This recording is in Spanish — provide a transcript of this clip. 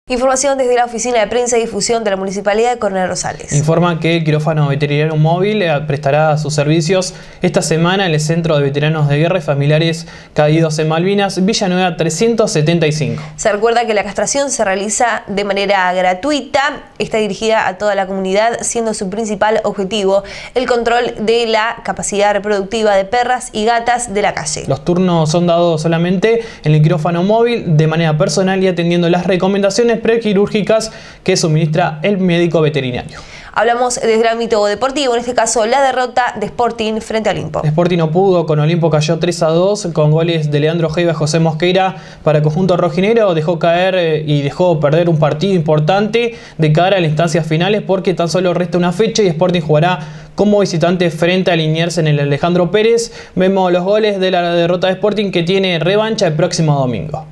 Información desde la Oficina de Prensa y Difusión de la Municipalidad de Coronel Rosales. Informa que el quirófano veterinario móvil prestará sus servicios esta semana en el Centro de Veteranos de Guerra y Familiares Caídos en Malvinas, Villanueva 375. Se recuerda que la castración se realiza de manera gratuita, está dirigida a toda la comunidad, siendo su principal objetivo el control de la capacidad reproductiva de perras y gatas de la calle. Los turnos son dados solamente en el quirófano móvil de manera personal y atendiendo las recomendaciones prequirúrgicas que suministra el médico veterinario. Hablamos desde el ámbito deportivo, en este caso la derrota de Sporting frente a Olimpo. Sporting no pudo, con Olimpo cayó 3-2 con goles de Leandro Ojeda y José Mosqueira para el conjunto rojinegro. Dejó caer y dejó perder un partido importante de cara a las instancias finales porque tan solo resta una fecha y Sporting jugará como visitante frente a Liniers en el Alejandro Pérez. Vemos los goles de la derrota de Sporting que tiene revancha el próximo domingo.